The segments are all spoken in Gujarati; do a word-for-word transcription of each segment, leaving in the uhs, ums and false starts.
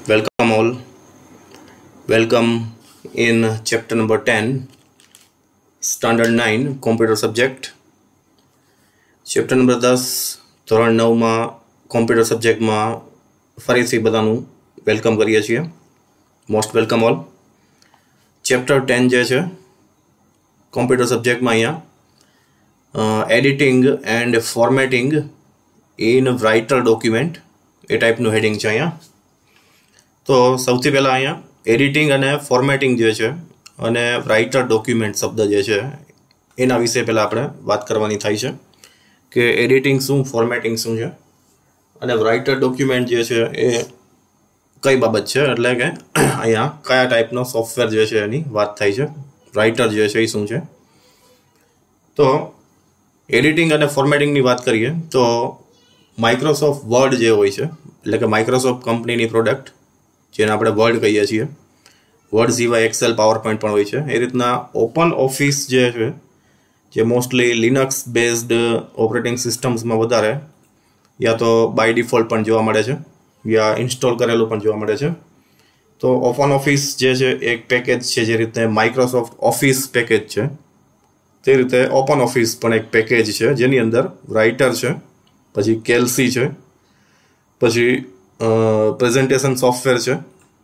Welcome all. Welcome in chapter number ten, standard nine, computer subject. Chapter number ten, ધોરણ નવ માં computer subject માં ફરીથી બધાનું વેલકમ કરીએ છીએ. Most welcome all. Chapter ten જે છે કોમ્પ્યુટર સબ્જેક્ટમાં અહીંયા editing and formatting in writer document એ ટાઈપનું હેડિંગ છે અહીંયા. તો સૌથી પહેલાં અહીંયા એડિટિંગ અને ફોર્મેટિંગ જે છે અને રાઇટર ડોક્યુમેન્ટ શબ્દ જે છે એના વિશે પહેલાં આપણે વાત કરવાની થાય છે કે એડિટિંગ શું, ફોર્મેટિંગ શું છે અને રાઇટર ડોક્યુમેન્ટ જે છે એ કઈ બાબત છે, એટલે કે અહીંયા કયા ટાઈપનો સોફ્ટવેર જે છે એની વાત થાય છે, રાઇટર જે છે એ શું છે. તો એડિટિંગ અને ફોર્મેટિંગની વાત કરીએ તો માઇક્રોસોફ્ટ વર્ડ જે હોય છે, એટલે કે માઇક્રોસોફ્ટ કંપનીની પ્રોડક્ટ જેને આપણે વર્ડ કહીએ છીએ, વર્ડ સિવાય એક્સેલ, પાવર પોઈન્ટ પણ હોય છે. એ રીતના ઓપન ઓફિસ જે છે જે મોસ્ટલી લિનક્સ બેઝડ ઓપરેટિંગ સિસ્ટમ્સમાં વધારે યા તો બાય ડિફોલ્ટ પણ જોવા મળે છે યા ઇન્સ્ટોલ કરેલું પણ જોવા મળે છે. તો ઓપન ઓફિસ જે છે એક પેકેજ છે, જે રીતે માઇક્રોસોફ્ટ ઓફિસ પેકેજ છે તે રીતે ઓપન ઓફિસ પણ એક પેકેજ છે જેની અંદર રાઇટર છે, પછી કેલ્સી છે, પછી પ્રેઝન્ટેશન સોફ્ટવેર છે.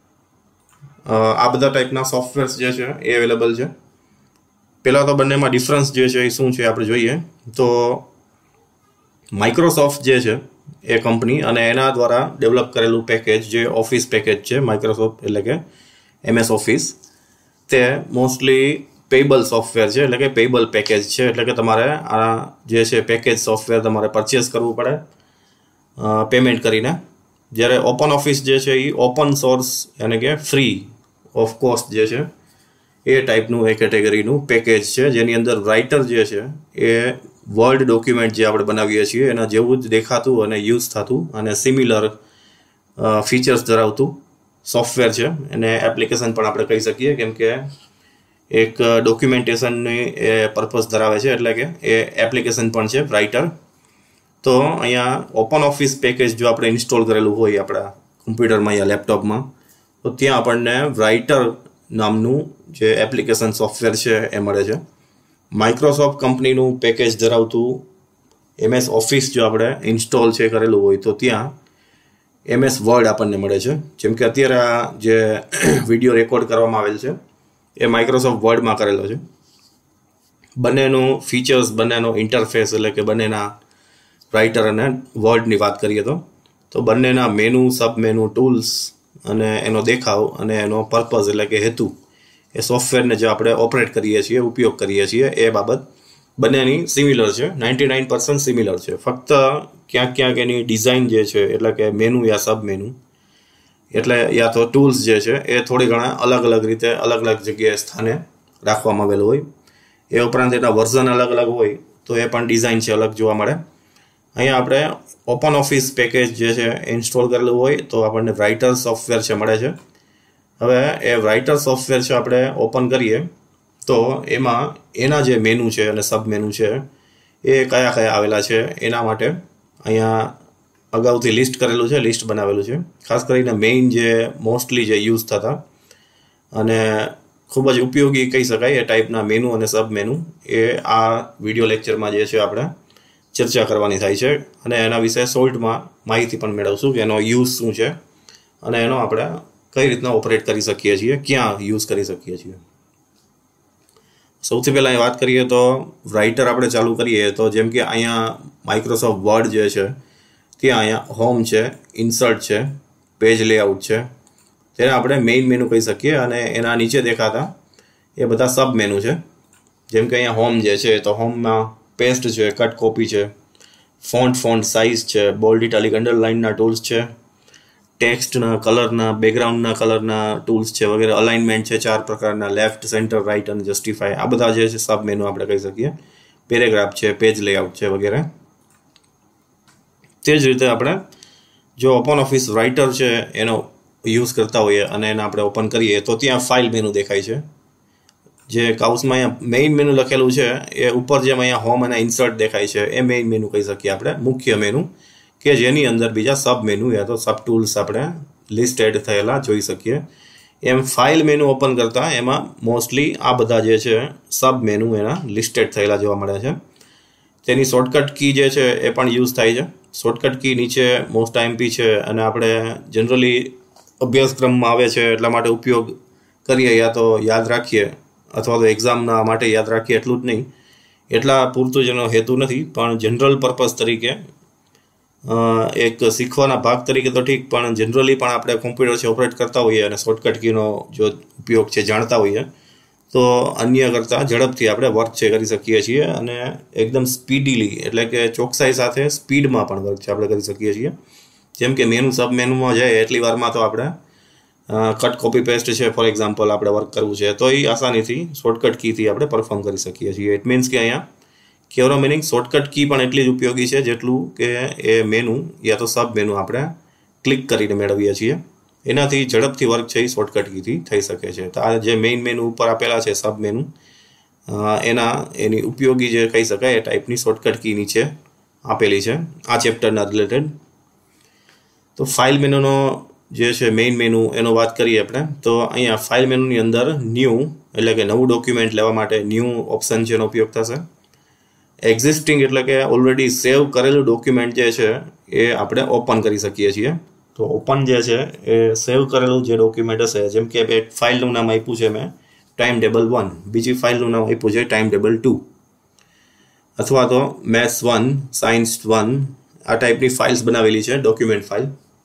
આ બધા ટાઈપના સોફ્ટવેર્સ જે છે એ અવેલેબલ છે. પહેલાં તો બંનેમાં ડિફરન્સ જે છે એ શું છે આપણે જોઈએ તો માઇક્રોસોફ્ટ જે છે એ કંપની અને એના દ્વારા ડેવલપ કરેલું પેકેજ જે ઓફિસ પેકેજ છે માઇક્રોસોફ્ટ, એટલે કે એમએસ ઓફિસ, તે મોસ્ટલી પેબલ સોફ્ટવેર છે, એટલે કે પેબલ પેકેજ છે. એટલે કે તમારે આ જે છે પેકેજ સોફ્ટવેર તમારે પરચેસ કરવું પડે પેમેન્ટ કરીને. જ્યારે ઓપન ઓફિસ જે છે એ ઓપન સોર્સ યાને કે ફ્રી ઓફ કોસ્ટ જે છે એ ટાઈપનું એ કેટેગરીનું પેકેજ છે જેની અંદર રાઇટર જે છે એ વર્ડ ડોક્યુમેન્ટ જે આપણે બનાવીએ છીએ એના જેવું જ દેખાતું અને યુઝ થતું અને સિમિલર ફીચર્સ ધરાવતું સોફ્ટવેર છે. એને એપ્લિકેશન પણ આપણે કહી શકીએ, કેમ કે એક ડોક્યુમેન્ટેશનની એ પર્પઝ ધરાવે છે, એટલે કે એ એપ્લિકેશન પણ છે રાઇટર. તો અહીંયા ઓપન ઓફિસ પેકેજ જો આપણે ઇન્સ્ટોલ કરેલું હોય આપણા કમ્પ્યુટરમાં યા લેપટોપમાં, તો ત્યાં આપણને રાઇટર નામનું જે એપ્લિકેશન સોફ્ટવેર છે એ મળે છે. માઇક્રોસોફ્ટ કંપનીનું પેકેજ ધરાવતું એમએસ ઓફિસ જો આપણે ઇન્સ્ટોલ છે કરેલું હોય તો ત્યાં એમએસ વર્ડ આપણને મળે છે. જેમ કે અત્યારે આ જે વિડીયો રેકોર્ડ કરવામાં આવેલ છે એ માઇક્રોસોફ્ટ વર્ડમાં કરેલો છે. બંનેનું ફીચર્સ, બંનેનો ઇન્ટરફેસ, એટલે કે બંનેના રાઇટર અને વર્ડની વાત કરીએ તો તો બંનેના મેનુ, સબ મેનુ, ટૂલ્સ અને એનો દેખાવ અને એનો પર્પઝ, એટલે કે હેતુ, એ સોફ્ટવેરને જે આપણે ઓપરેટ કરીએ છીએ, ઉપયોગ કરીએ છીએ, એ બાબત બંનેની સિમિલર છે. નાઇન્ટી નાઇન પર્સન્ટ સિમિલર છે. ફક્ત ક્યાંક ક્યાંક એની ડિઝાઇન જે છે, એટલે કે મેનુ યા સબ મેનુ, એટલે યા તો ટૂલ્સ જે છે એ થોડી ઘણા અલગ અલગ રીતે અલગ અલગ જગ્યાએ સ્થાને રાખવામાં આવેલું હોય. એ ઉપરાંત એના વર્ઝન અલગ અલગ હોય તો એ પણ ડિઝાઇન છે અલગ જોવા મળે. અહીંયા આપણે ઓપન ઓફિસ પેકેજ જે છે ઇન્સ્ટોલ કરેલું હોય તો આપણને રાઇટર સોફ્ટવેર છે મળે છે. હવે એ રાઇટર સોફ્ટવેર છે આપણે ઓપન કરીએ તો એમાં એના જે મેનુ છે અને સબ મેનુ છે એ કયા કયા આવેલા છે એના માટે અહીંયા અગાઉથી લિસ્ટ કરેલું છે, લિસ્ટ બનાવેલું છે. ખાસ કરીને મેઇન જે મોસ્ટલી જે યુઝ થતા અને ખૂબ જ ઉપયોગી કહી શકાય એ ટાઈપના મેનુ અને સબ મેનુ એ આ વિડીયો લેક્ચરમાં જે છે આપણે ચર્ચા કરવાની થાય છે અને એના વિશે શોર્ટમાં માહિતી પણ મેળવશું કે એનો યુઝ શું છે અને એનો આપણે કઈ રીતના ઓપરેટ કરી શકીએ છીએ, ક્યાં યુઝ કરી શકીએ છીએ. સૌથી પહેલાં એ વાત કરીએ તો રાઇટર આપણે ચાલુ કરીએ તો જેમ કે અહીંયા માઇક્રોસોફ્ટ વર્ડ જે છે ત્યાં અહીંયા હોમ છે, ઇન્સર્ટ છે, પેજ લેઆઉટ છે, તેને આપણે મેઇન મેનુ કહી શકીએ અને એના નીચે દેખાતા એ બધા સબ મેનુ છે. જેમ કે અહીંયા હોમ જે છે તો હોમમાં પેસ્ટ છે, કટ કોપી છે, ફોન્ટ ફોન્ટ સાઇઝ છે, બોલ્ડ ઇટાલિક અંડરલાઇનના ટૂલ્સ છે, ટેક્સ્ટના કલરના, બેકગ્રાઉન્ડના કલરના ટૂલ્સ છે વગેરે, અલાઇનમેન્ટ છે ચાર પ્રકારના, લેફ્ટ, સેન્ટર, રાઇટ અને જસ્ટિફાય, આ બધા જે છે સબ મેનુ આપણે કહી શકીએ. પેરેગ્રાફ છે, પેજ લેઆઉટ છે વગેરે. તે જ રીતે આપણે જો ઓપન ઓફિસ રાઇટર છે એનો યુઝ કરતા હોઈએ અને એને આપણે ઓપન કરીએ તો ત્યાં ફાઇલ મેનુ દેખાય છે. જે કાઉસમાં અહીંયા મેઇન મેનુ લખેલું છે એ ઉપર જેમ અહીંયા હોમ અને ઇન્સર્ટ દેખાય છે એ મેઇન મેનુ કહી શકીએ આપણે, મુખ્ય મેનુ, કે જેની અંદર બીજા સબ મેનુ યા તો સબ ટૂલ્સ આપણે લિસ્ટેડ થયેલા જોઈ શકીએ. એમ ફાઇલ મેનુ ઓપન કરતા એમાં મોસ્ટલી આ બધા જે છે સબ મેનુ એના લિસ્ટેડ થયેલા જોવા મળે છે. તેની શોર્ટકટ કી જે છે એ પણ યુઝ થાય છે. શોર્ટકટ કી નીચે મોસ્ટ આઈએમપી છે અને આપણે જનરલી અભ્યાસક્રમમાં આવે છે એટલા માટે ઉપયોગ કરીએ, યા તો યાદ રાખીએ અથવા તો એક્ઝામના માટે યાદ રાખીએ એટલું જ નહીં, એટલા પૂરતું જ એનો હેતુ નથી. પણ જનરલ પર્પઝ તરીકે એક શીખવાના ભાગ તરીકે તો ઠીક, પણ જનરલી પણ આપણે કોમ્પ્યુટર છે ઓપરેટ કરતા હોઈએ અને શોર્ટકટ કીનો જો ઉપયોગ છે જાણતા હોઈએ તો અન્ય કરતાં ઝડપથી આપણે વર્ક છે કરી શકીએ છીએ અને એકદમ સ્પીડીલી એટલે કે ચોકસાઈ સાથે સ્પીડમાં પણ વર્ક છે આપણે કરી શકીએ છીએ. જેમ કે મેનુ સબ મેનુમાં જાય એટલી વારમાં તો આપણે કટ કોપી પેસ્ટ છે ફોર એક્ઝામ્પલ આપણે વર્ક કરવું છે તો એ આસાનીથી શોર્ટકટ કીથી આપણે પરફોર્મ કરી શકીએ છીએ. ઇટ મીન્સ કે અહીંયા કહેવાનો મિનિંગ શોર્ટકટ કી પણ એટલી જ ઉપયોગી છે જેટલું કે એ મેનુ યા તો સબ મેનુ આપણે ક્લિક કરીને મેળવીએ છીએ. એનાથી ઝડપથી વર્ક છે એ શોર્ટકટ કીથી થઈ શકે છે. તો આ જે મેઇન મેનુ ઉપર આપેલા છે સબ મેનુ, એના એની ઉપયોગી જે કહી શકાય એ ટાઈપની શોર્ટકટ કી નીચે આપેલી છે આ ચેપ્ટરના રિલેટેડ. તો ફાઇલ મેનુનો જે છે મેઇન મેનુ એનો વાત કરીએ આપણે તો અહીંયા ફાઇલ મેનુની અંદર ન્યૂ એટલે કે નવું ડોક્યુમેન્ટ લેવા માટે ન્યૂ ઓપ્શન છે એનો ઉપયોગ થશે. એક્ઝિસ્ટિંગ એટલે કે ઓલરેડી સેવ કરેલું ડોક્યુમેન્ટ જે છે એ આપણે ઓપન કરી શકીએ છીએ. તો ઓપન જે છે એ સેવ કરેલું જે ડોક્યુમેન્ટ હશે, જેમ કે એક ફાઇલનું નામ આપ્યું છે મેં ટાઈમ ટેબલ વન, બીજી ફાઇલનું નામ આપ્યું છે ટાઈમ ટેબલ ટુ, અથવા તો મેથ્સ વન, સાયન્સ વન, આ ટાઈપની ફાઇલ્સ બનાવેલી છે ડોક્યુમેન્ટ ફાઇલ.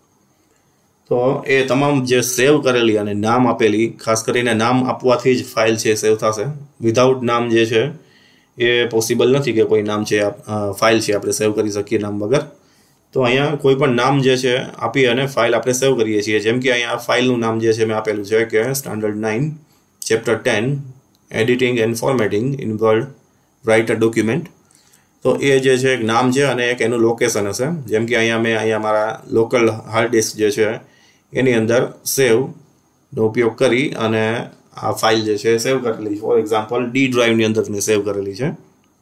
તો એ તમામ જે સેવ કરેલી અને નામ આપેલી, ખાસ કરીને નામ આપવાથી જ ફાઇલ છે સેવ થશે. વિધાઉટ નામ જે છે એ પોસિબલ નથી કે કોઈ નામ છે ફાઇલ છે આપણે સેવ કરી શકીએ નામ વગર. તો અહીંયા કોઈ પણ નામ જે છે આપી અને ફાઇલ આપણે સેવ કરીએ છીએ. જેમ કે અહીંયા ફાઇલનું નામ જે છે મેં આપેલું છે કે standard nine chapter ten editing and formatting in word writer document. તો એ જે છે એક નામ છે અને એક એનું લોકેશન હશે. જેમ કે અહીંયા મેં અહીંયા મારા લોકલ હાર્ડ ડિસ્ક જે છે એની અંદર સેવનો ઉપયોગ કરી અને આ ફાઇલ જે છે સેવ કરેલી છે. ફોર એક્ઝામ્પલ ડી ડ્રાઈવની અંદર મેં સેવ કરેલી છે.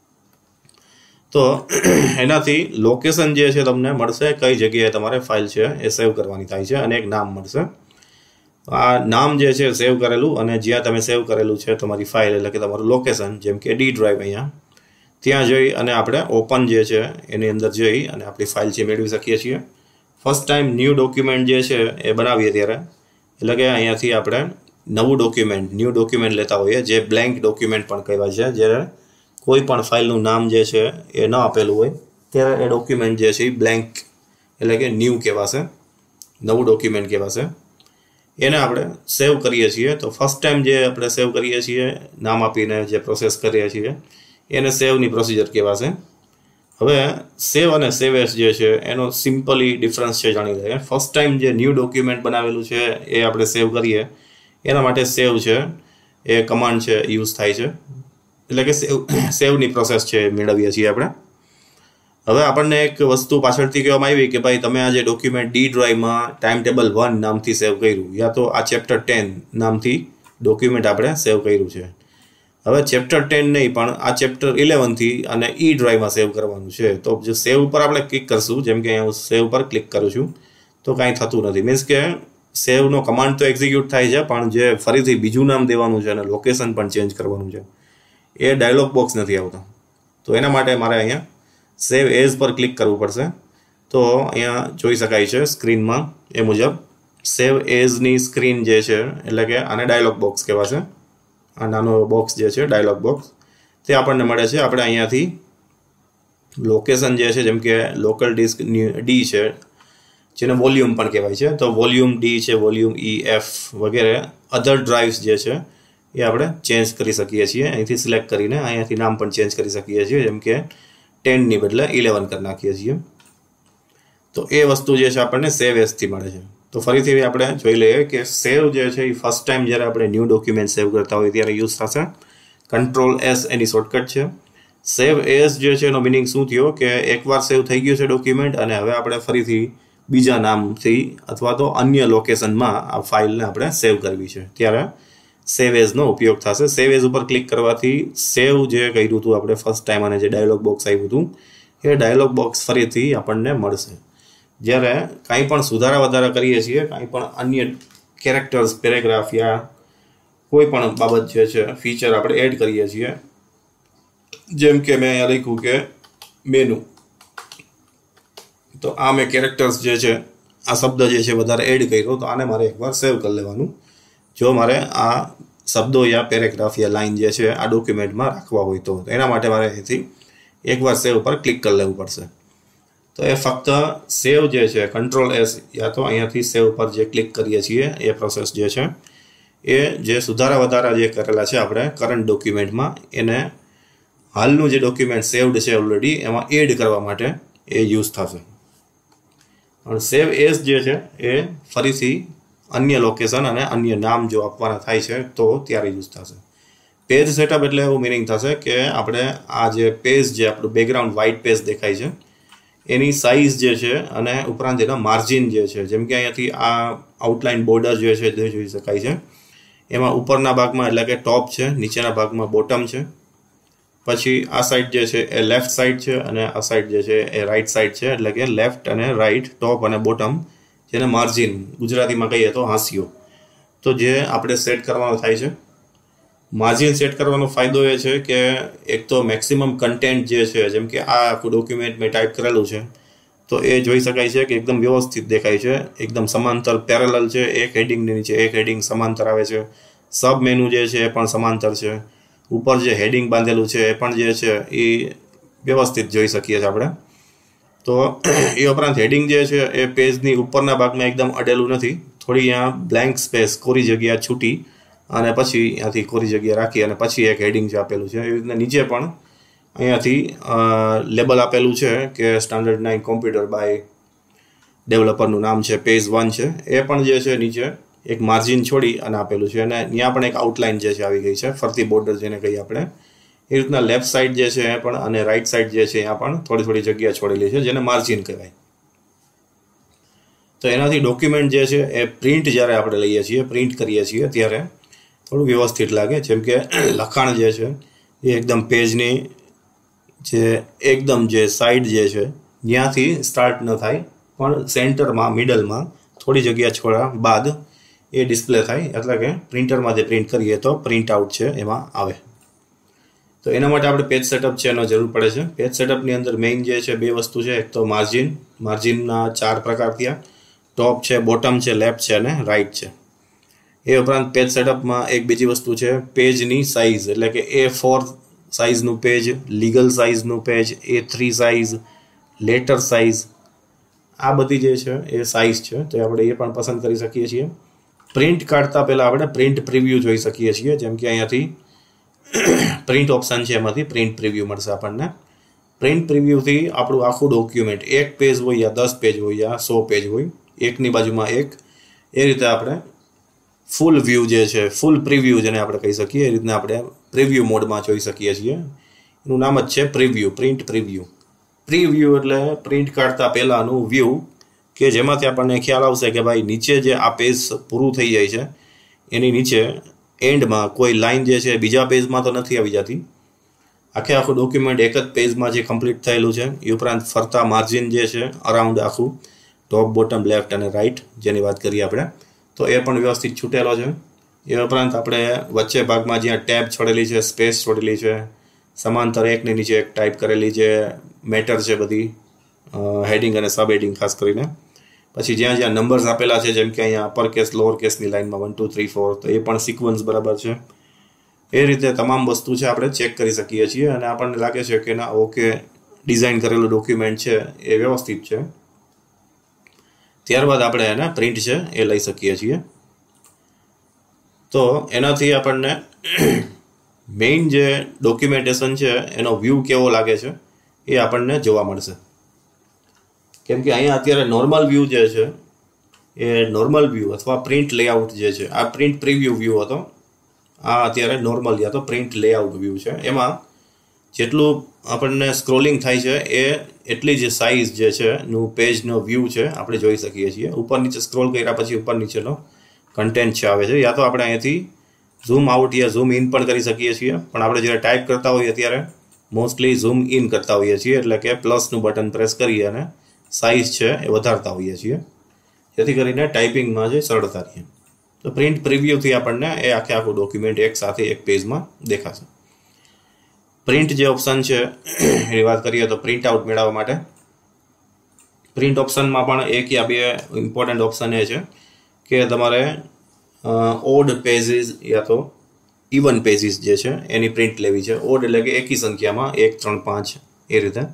તો એનાથી લોકેશન જે છે તમને મળશે, કઈ જગ્યાએ તમારે ફાઇલ છે એ સેવ કરવાની થાય છે અને એક નામ મળશે. આ નામ જે છે સેવ કરેલું અને જ્યાં તમે સેવ કરેલું છે તમારી ફાઇલ એટલે કે તમારું લોકેશન, જેમ કે ડી ડ્રાઈવ અહીંયા, ત્યાં જઈ અને આપણે ઓપન જે છે એની અંદર જઈ અને આપણી ફાઇલ છે મેળવી શકીએ છીએ. ફર્સ્ટ ટાઈમ ન્યૂ ડોક્યુમેન્ટ જે છે એ બનાવીએ ત્યારે એટલે કે અહીંયાથી આપણે નવું ડોક્યુમેન્ટ ન્યૂ ડોક્યુમેન્ટ લેતા હોઈએ, જે બ્લેન્ક ડોક્યુમેન્ટ પણ કહેવાય છે. જ્યારે કોઈ પણ ફાઇલનું નામ જે છે એ ન આપેલું હોય ત્યારે એ ડોક્યુમેન્ટ જે છે એ બ્લેન્ક એટલે કે ન્યૂ કહેવાશે, નવું ડોક્યુમેન્ટ કહેવાશે. એને આપણે સેવ કરીએ છીએ. તો ફર્સ્ટ ટાઈમ જે આપણે સેવ કરીએ છીએ નામ આપીને જે પ્રોસેસ કરીએ છીએ એને સેવની પ્રોસિજર કહેવાશે. હવે સેવ અને સેવ એસ જે છે એનો સિમ્પલી ડિફરન્સ છે જાણી લઈએ. ફર્સ્ટ ટાઈમ જે ન્યૂ ડોક્યુમેન્ટ બનાવેલું છે એ આપણે સેવ કરીએ એના માટે સેવ છે એ કમાન્ડ છે યુઝ થાય છે, એટલે કે સેવ સેવની પ્રોસેસ છે મેળવીએ છીએ આપણે. હવે આપણને એક વસ્તુ પાછળથી કહેવામાં આવી કે ભાઈ તમે આ જે ડોક્યુમેન્ટ ડી ડ્રાઈવમાં ટાઈમ ટેબલ વન નામથી સેવ કર્યું યા તો આ ચેપ્ટર ટેન નામથી ડોક્યુમેન્ટ આપણે સેવ કર્યું છે. હવે ચેપ્ટર ટેન નહીં પણ આ ચેપ્ટર ઇલેવનથી અને ઈ ડ્રાઈવમાં સેવ કરવાનું છે. તો જો સેવ ઉપર આપણે ક્લિક કરશું, જેમ કે અહીંયા હું સેવ પર ક્લિક કરું છું તો કાંઈ થતું નથી. મીન્સ કે સેવનો કમાન્ડ તો એક્ઝિક્યુટ થાય છે પણ જે ફરીથી બીજું નામ દેવાનું છે અને લોકેશન પણ ચેન્જ કરવાનું છે એ ડાયલોગ બોક્સ નથી આવતો. તો એના માટે મારે અહીંયા સેવ એઝ પર ક્લિક કરવું પડશે. તો અહીંયા જોઈ શકાય છે સ્ક્રીનમાં એ મુજબ સેવ એઝની સ્ક્રીન જે છે એટલે કે આને ડાયલોગ બોક્સ કહેવાશે. આ નાનો બોક્સ જે છે ડાયલોગ બોક્સ તે આપણને મળે છે. આપણે અહીંયાથી લોકેશન જે છે જેમ કે લોકલ ડિસ્ક ડી છે જેને વોલ્યુમ પણ કહેવાય છે, તો વોલ્યુમ ડી છે, વોલ્યુમ ઈ એફ વગેરે અધર ડ્રાઇવ્સ જે છે એ આપણે ચેન્જ કરી શકીએ છીએ. અહીંથી સિલેક્ટ કરીને અહીંયાથી નામ પણ ચેન્જ કરી શકીએ છીએ, જેમ કે ટેનની બદલે ઇલેવન કરી નાખીએ છીએ. તો એ વસ્તુ જે છે આપણને સેવ એઝથી મળે છે. તો ફરીથી આપણે જોઈ લઈએ કે સેવ જે છે એ ફર્સ્ટ ટાઈમ જ્યારે આપણે ન્યૂ ડોક્યુમેન્ટ સેવ કરતા હોય ત્યારે યુઝ થશે. કંટ્રોલ એસ એની શોર્ટકટ છે. સેવ એઝ જે છે એનો મિનિંગ શું થયો કે એકવાર સેવ થઈ ગયું છે ડોક્યુમેન્ટ અને હવે આપણે ફરીથી બીજા નામથી અથવા તો અન્ય લોકેશનમાં આ ફાઇલને આપણે સેવ કરવી છે ત્યારે સેવ એઝનો ઉપયોગ થશે. સેવ એઝ ઉપર ક્લિક કરવાથી સેવ જે કર્યું હતું આપણે ફર્સ્ટ ટાઈમ અને જે ડાયલોગ બોક્સ આવ્યું હતું એ ડાયલોગ બોક્સ ફરીથી આપણને મળશે. જ્યારે કાંઈ પણ સુધારા વધારા કરીએ છીએ, કાંઈ પણ અન્ય કેરેક્ટર્સ, પેરેગ્રાફ યા કોઈ પણ બાબત જે છે ફીચર આપણે એડ કરીએ છીએ, જેમ કે મેં અહીંયા લખ્યું કે મેનુ, તો આ મેં કેરેક્ટર્સ જે છે આ શબ્દ જે છે વધારે એડ કર્યો, તો આને મારે એકવાર સેવ કરી લેવાનું જો મારે આ શબ્દો યા પેરેગ્રાફ યા લાઈન જે છે આ ડોક્યુમેન્ટમાં રાખવા હોય તો એના માટે મારે અહીંથી એકવાર સેવ પર ક્લિક કરી લેવું પડશે. તો એ ફક્ત સેવ જે છે કંટ્રોલ એસ યા તો અહીંયાથી સેવ પર જે ક્લિક કરીએ છીએ એ પ્રોસેસ જે છે એ જે સુધારા વધારા જે કરેલા છે આપણે કરંટ ડોક્યુમેન્ટમાં એને હાલનું જે ડોક્યુમેન્ટ સેવડ છે ઓલરેડી એમાં એડ કરવા માટે એ યુઝ થશે. પણ સેવ એસ જે છે એ ફરીથી અન્ય લોકેશન અને અન્ય નામ જો આપવાના થાય છે તો ત્યારે યુઝ થશે. પેજ સેટઅપ એટલે એવું મિનિંગ થશે કે આપણે આ જે પેજ જે આપણું બેકગ્રાઉન્ડ વ્હાઇટ પેજ દેખાય છે એની સાઇઝ જે છે અને ઉપરાંત એના માર્જિન જે છે, જેમ કે અહીંયાથી આ આઉટલાઇન બોર્ડર જે છે તે જોઈ શકાય છે. એમાં ઉપરના ભાગમાં એટલે કે ટોપ છે, નીચેના ભાગમાં બોટમ છે, પછી આ સાઈડ જે છે એ લેફ્ટ સાઈડ છે અને આ સાઈડ જે છે એ રાઈટ સાઈડ છે, એટલે કે લેફ્ટ અને રાઈટ, ટોપ અને બોટમ, જેને માર્જિન ગુજરાતીમાં કહીએ તો હાંસિયો. તો જે આપણે સેટ કરવાનો થાય છે, માર્જિન સેટ કરવાનો ફાયદો એ છે કે એક તો મેક્સિમમ કન્ટેન્ટ જે છે, જેમ કે આ આખું ડોક્યુમેન્ટ મેં ટાઈપ કરેલું છે તો એ જોઈ શકાય છે કે એકદમ વ્યવસ્થિત દેખાય છે, એકદમ સમાંતર પેરેલલ છે, એક હેડિંગની નીચે એક હેડિંગ સમાંતર આવે છે, સબ મેનુ જે છે એ પણ સમાંતર છે, ઉપર જે હેડિંગ બાંધેલું છે એ પણ જે છે એ વ્યવસ્થિત જોઈ શકીએ છીએ આપણે. તો એ ઉપરાંત હેડિંગ જે છે એ પેજની ઉપરના ભાગમાં એકદમ અડેલું નથી, થોડી અહીંયા બ્લેન્ક સ્પેસ, કોરી જગ્યા છૂટી અને પછી અહીંયાથી કોરી જગ્યા રાખી અને પછી એક હેડિંગ જે આપેલું છે. એવી રીતના નીચે પણ અહીંયાથી લેબલ આપેલું છે કે સ્ટાન્ડર્ડ નાઇન કોમ્પ્યુટર બાય ડેવલપરનું નામ છે, પેજ વન છે, એ પણ જે છે નીચે એક માર્જિન છોડી અને આપેલું છે અને ત્યાં પણ એક આઉટલાઇન જે છે આવી ગઈ છે, ફરતી બોર્ડર જેને કહીએ આપણે. એ રીતના લેફ્ટ સાઈડ જે છે એ પણ અને રાઈટ સાઈડ જે છે ત્યાં પણ થોડી થોડી જગ્યા છોડેલી છે જેને માર્જિન કહેવાય. તો એનાથી ડોક્યુમેન્ટ જે છે એ પ્રિન્ટ જ્યારે આપણે લઈએ છીએ, પ્રિન્ટ કરીએ છીએ ત્યારે થોડું વ્યવસ્થિત લાગે. જેમ કે લખાણ જે છે એ એકદમ પેજની જે એકદમ જે સાઈડ જે છે ત્યાંથી સ્ટાર્ટ ન થાય, પણ સેન્ટરમાં, મિડલમાં થોડી જગ્યા છોડ્યા બાદ એ ડિસ્પ્લે થાય, એટલે કે પ્રિન્ટરમાં જે પ્રિન્ટ કરીએ તો પ્રિન્ટ આઉટ છે એમાં આવે. તો એના માટે આપણે પેજ સેટઅપ છે એનો જરૂર પડે છે. પેજ સેટઅપની અંદર મેઇન જે છે બે વસ્તુ છે, એક તો માર્જિન, માર્જિનના ચાર પ્રકાર થયા, ટોપ છે, બોટમ છે, લેફ્ટ છે અને રાઈટ છે. એ ઉપરાંત પેજ સેટઅપમાં એક બીજી વસ્તુ છે પેજની સાઇઝ, એટલે કે એ ફોર સાઇઝનું પેજ, લીગલ સાઇઝનું page, A three size, letter size, આ બધી જે છે એ સાઇઝ છે તો આપણે એ પણ પસંદ કરી શકીએ છીએ. પ્રિન્ટ કાઢતા પહેલાં આપણે પ્રિન્ટ પ્રિવ્યૂ જોઈ શકીએ છીએ, જેમ કે અહીંયાથી પ્રિન્ટ ઓપ્શન છે એમાંથી પ્રિન્ટ પ્રિવ્યૂ મળશે આપણને. પ્રિન્ટ પ્રિવ્યૂથી આપણું આખું ડોક્યુમેન્ટ એક પેજ હોય યા દસ પેજ હોય યા સો પેજ હોય, એકની બાજુમાં એક, એ રીતે આપણે ફૂલ વ્યૂ જે છે, ફૂલ પ્રિવ્યૂ જેને આપણે કહી શકીએ, એ રીતના આપણે પ્રિવ્યૂ મોડમાં જોઈ શકીએ છીએ. એનું નામ જ છે પ્રિવ્યૂ, પ્રિન્ટ પ્રિવ્યૂ. પ્રિવ્યૂ એટલે પ્રિન્ટ કાઢતા પહેલાંનું વ્યૂ કે જેમાંથી આપણને ખ્યાલ આવશે કે ભાઈ નીચે જે આ પેજ પૂરું થઈ જાય છે એની નીચે એન્ડમાં કોઈ લાઈન જે છે બીજા પેજમાં તો નથી આવી જતી, આખે આખું ડોક્યુમેન્ટ એક જ પેજમાં જે કમ્પ્લીટ થયેલું છે. એ ઉપરાંત ફરતા માર્જિન જે છે અરાઉન્ડ આખું ટોપ, બોટમ, લેફ્ટ અને રાઈટ જેની વાત કરીએ આપણે, તો એ પણ વ્યવસ્થિત છૂટેલો છે. એ ઉપરાંત આપણે વચ્ચે ભાગમાં જ્યાં ટેબ છોડેલી છે, સ્પેસ છોડેલી છે, સમાંતર એકની નીચે એક ટાઈપ કરેલી જે મેટર છે બધી, હેડિંગ અને સબ હેડિંગ ખાસ કરીને. પછી જ્યાં જ્યાં નંબર્સ આપેલા છે, જેમ કે અહીંયા અપર કેસ, લોઅર કેસની લાઇનમાં વન ટુ થ્રી ફોર, તો એ પણ સિક્વન્સ બરાબર છે. એ રીતે તમામ વસ્તુ છે આપણે ચેક કરી શકીએ છીએ અને આપણને લાગે છે કે ના ઓકે ડિઝાઇન કરેલું ડોક્યુમેન્ટ છે એ વ્યવસ્થિત છે. ત્યારબાદ આપણે એને પ્રિન્ટ છે એ લઈ શકીએ છીએ. તો એનાથી આપણને મેઇન જે ડોક્યુમેન્ટેશન છે એનો વ્યૂ કેવો લાગે છે એ આપણને જોવા મળશે. કેમ કે અહીંયા અત્યારે નોર્મલ વ્યૂ જે છે એ નોર્મલ વ્યૂ અથવા પ્રિન્ટ લેઆઉટ જે છે, આ પ્રિન્ટ પ્રિવ્યૂ વ્યૂ હતો, આ અત્યારે નોર્મલ યા તો પ્રિન્ટ લેઆઉટ વ્યૂ છે. એમાં જેટલું આપણને સ્ક્રોલિંગ થાય છે એ એટલી જ સાઇઝ જે છે નું પેજનો વ્યૂ છે આપણે જોઈ શકીએ છીએ. ઉપર નીચે સ્ક્રોલ કર્યા પછી ઉપર નીચેનો કન્ટેન્ટ છે આવે છે, યા તો આપણે અહીંયાથી ઝૂમ આઉટ યા ઝૂમ ઇન પણ કરી શકીએ છીએ, પણ આપણે જ્યારે ટાઈપ કરતા હોઈએ ત્યારે મોસ્ટલી ઝૂમ ઇન કરતા હોઈએ છીએ, એટલે કે પ્લસનું બટન પ્રેસ કરી અને સાઇઝ છે એ વધારતા હોઈએ છીએ, જેથી કરીને ટાઈપિંગમાં જે સરળતા રહે. તો પ્રિન્ટ પ્રિવ્યુથી આપણને એ આખે આખું ડોક્યુમેન્ટ એક સાથે એક પેજમાં દેખાશે. પ્રિન્ટ જે ઓપ્શન છે એની વાત કરીએ તો પ્રિન્ટ આઉટ મેળવવા માટે પ્રિન્ટ ઓપ્શનમાં પણ એક યા બે ઇમ્પોર્ટન્ટ ઓપ્શન એ છે કે તમારે ઓડ પેજીસ યા તો ઇવન પેજીસ જે છે એની પ્રિન્ટ લેવી છે. ઓડ એટલે કે એકી સંખ્યામાં એક ત્રણ પાંચ એ રીતે.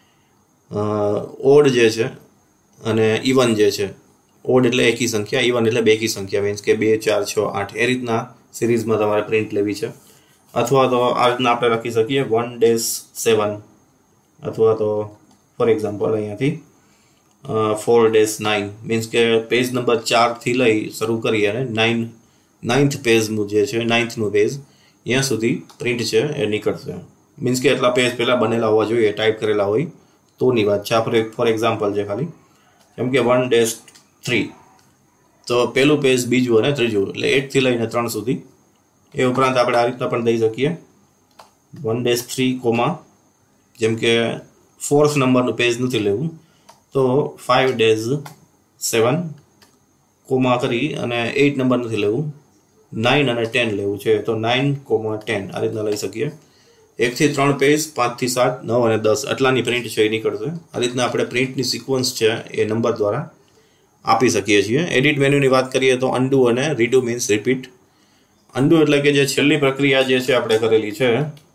ઓડ જે છે અને ઇવન જે છે, ઓડ એટલે એકી સંખ્યા, ઇવન એટલે બેકી સંખ્યા, મીન્સ કે બે ચાર છ આઠ એ રીતના સિરીઝમાં તમારે પ્રિન્ટ લેવી છે. અથવા તો આ રીતના આપણે લખી શકીએ વન ડેશ સેવન, અથવા તો ફોર એક્ઝામ્પલ અહીંયાથી ફોર ડેશ નાઇન, મીન્સ કે પેજ નંબર ચારથી લઈ શરૂ કરી અને નાઇન નાઇન્થ પેજનું જે છે નાઇન્થનું પેજ ત્યાં સુધી પ્રિન્ટ છે એ નીકળશે. મીન્સ કે એટલા પેજ પહેલાં બનેલા હોવા જોઈએ, ટાઈપ કરેલા હોય તોની વાત છે. આપણે ફોર એક્ઝામ્પલ છે ખાલી, જેમ કે વન ડેશ થ્રી, તો પહેલું પેજ, બીજું અને ત્રીજું, એટલે એકથી લઈને ત્રણ સુધી. એ ઉપરાંત આપણે આ રીતના પણ દઈ શકીએ વન ડેશ થ્રી કોમા, જેમ કે ફોર્થ નંબરનું પેજ નથી લેવું તો ફાઇવ ડેઝ સેવન કોમા કરી અને એઇટ નંબર નથી લેવું, નાઇન અને ટેન લેવું છે તો નાઇન કોમા ટેન આ રીતના લઈ શકીએ. એકથી ત્રણ પેજ, પાંચથી સાત, નવ અને દસ આટલાની પ્રિન્ટ છે એ નીકળશે. આ રીતના આપણે પ્રિન્ટની સિક્વન્સ છે એ નંબર દ્વારા આપી શકીએ છીએ. એડિટ મેન્યુની વાત કરીએ તો અન્ડુ અને રીડુ મીન્સ રિપીટ. અન્ડુ એટલે કે જે છેલ્લી પ્રક્રિયા જે છે આપણે કરેલી છે,